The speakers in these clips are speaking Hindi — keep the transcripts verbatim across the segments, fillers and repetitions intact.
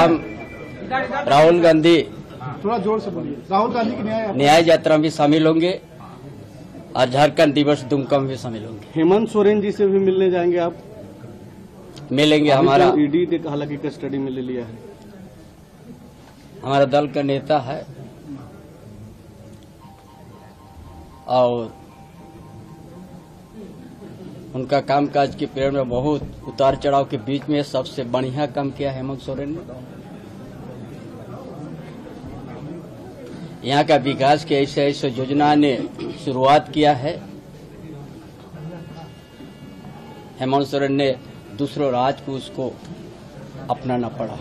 हम राहुल गांधी थोड़ा जोर से बोलिए। राहुल गांधी की न्याय न्याय यात्रा में शामिल होंगे और झारखंड दिवस दुमका में भी शामिल होंगे। हेमंत सोरेन जी से भी मिलने जाएंगे आप? मिलेंगे। हमारा ईडी ने हालांकि कस्टडी में ले लिया है। हमारा दल का नेता है और उनका कामकाज की पीरियड में बहुत उतार चढ़ाव के बीच में सबसे बढ़िया काम किया हेमंत सोरेन ने। यहाँ का विकास के ऐसे ऐसे योजना ने शुरुआत किया है। हेमंत सोरेन ने दूसरों राज को उसको अपनाना पड़ा,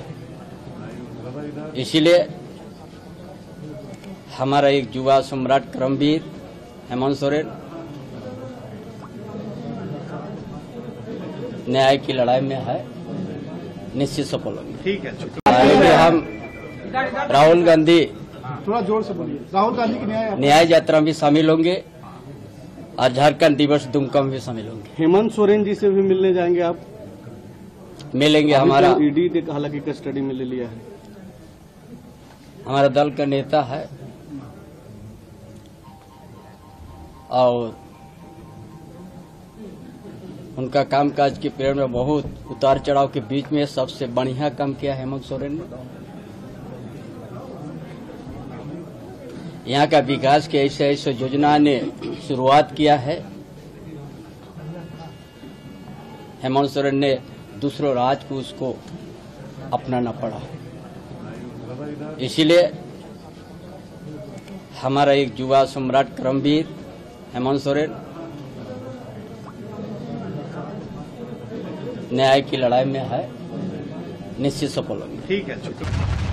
इसीलिए हमारा एक युवा सम्राट कर्मवीर हेमंत सोरेन न्याय की लड़ाई में है, निश्चित सफल होंगे। ठीक है। हम राहुल गांधी थोड़ा जोर से बोलिए। राहुल गांधी की न्याय न्याय यात्रा में शामिल होंगे और झारखंड दिवस दुमका में भी शामिल होंगे। हेमंत सोरेन जी से भी मिलने जाएंगे आप? मिलेंगे। हमारा ईडी ने हालांकि कस्टडी में ले लिया है। हमारा दल का नेता है और उनका कामकाज की पीरियड में बहुत उतार चढ़ाव के बीच में सबसे बढ़िया काम किया हेमंत सोरेन ने। यहाँ का विकास के ऐसे ऐसे योजना ने शुरुआत किया है। हेमंत सोरेन ने दूसरों राज को उसको अपनाना पड़ा, इसीलिए हमारा एक युवा सम्राट कर्मवीर हेमंत सोरेन न्याय की लड़ाई में है, निश्चित सफल होंगे। ठीक है।